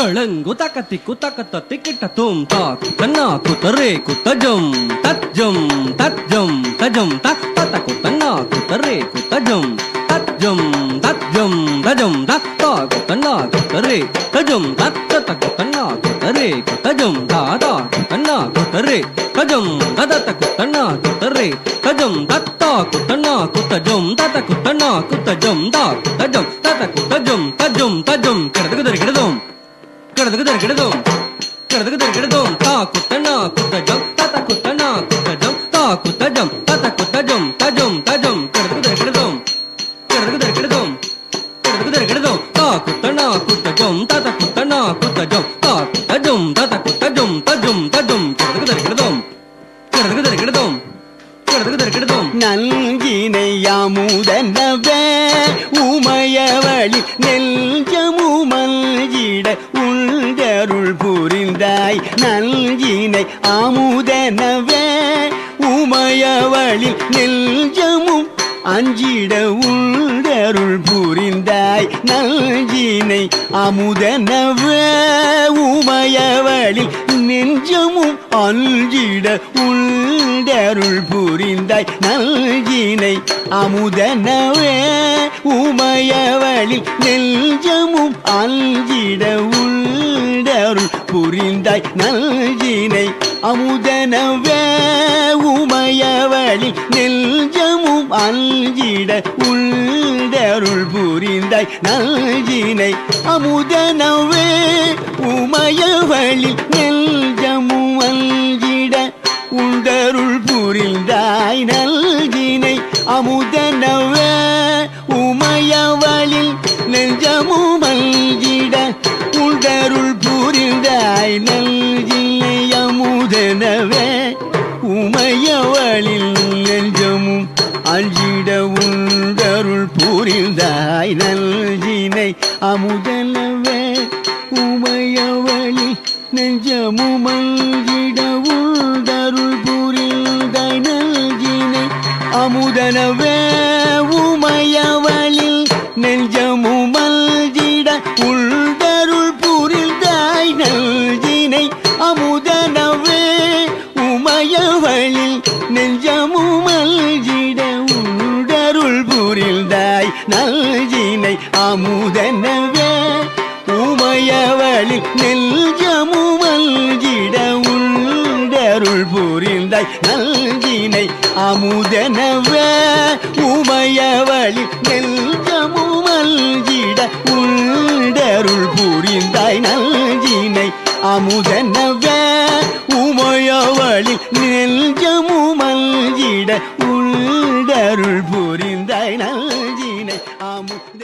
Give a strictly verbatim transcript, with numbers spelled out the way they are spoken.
Talangu takati kutakata tikita tum tak Tana kutare kutajum Tajum tajum tajum tak Tata kutana kutare kutajum Tajum tajum tajum tak Ta kutana kutare tajum tak Tata kutana kutare kutajum Ta ta kutana kutare tajum Tata kutana kutare tajum Tata kutana kutajum Tata kutana kutajum Ta tajum Tata kutajum tajum tajum Kadakudari kadum Kadakudari kadum Kadakudari kadum Ta kutana kutajum Tata kutana kutajum Ta kutajum Tata kutajum tajum tajum Kadakudari kadum Kadakudari kadum Kadakudari kadum Ta kutana kutajum Tata kutana kutajum Ta kutajum Tata kutajum tajum tajum Kadakudari kadum Kadakudari kadum Kadakudari kadum நல்கினை யாமுதனவே உமையவழி நெஞ்சமு மல்கிட உள்தருள் புரிந்தாய் நல்கினை ஆமுதனவே உமையவழி நெஞ்சமும் அஞ்சிட உள்தருள் புரிந்தாய் நல்கினை அமுதனவே உமையவழில் நெஞ்சமும் அஞ்சிட உள்தருள் புரிந்தாய் நல்கினை அமுதனவே உமையவழில் நெஞ்சமும் அஞ்சிட உள்தருள் புரிந்தாய் நல்கினை அமுதனவே உமையவழில் நெஞ்சமும் அஞ்சிட உள்தருள் புரிந்தாய் நல்கினை அமுதனவே உமையவழில் நெஞ்சமும் அஞ்சிட உள்தருள் புரிந்தாய் நல்கினை அமுதனவே உமையவழில் நெஞ்சமும் அஞ்சிட உள்தருள் புரிந்தாய் நல்கினை அமுதனவே உமையவழில் நெஞ்சமும் அஞ்சிட உள்தருள் புரிந்தாய் நல்கினை அமுதனவே உமையவழில் நெஞ்சமும் அஞ்சிட உள்தருள் புரிந்தாய் நல்கினை அமுதனவே உமையவழில் நெஞ்சமும் அஞ்சிட உள்தருள் புரிந்தாய் நல்கினை அமுதனவே உமையவழில் நெஞ்சமும் அஞ்சிட உள்தருள் புரிந்தாய் நல்கினை அமுதனவே உமையவழில் நெஞ்சமும் அஞ்சிட உள்தருள் புரிந்தாய் நல்கினை அமுதனவே உமையவழில் நெஞ்சமும் அஞ்சிட உள்தருள் புரிந்தாய் நல்கினை அமுதனவே உமையவழில் நெஞ்சமும் அஞ்சிட உள்தருள் புரிந்தாய் நல்கினை அமு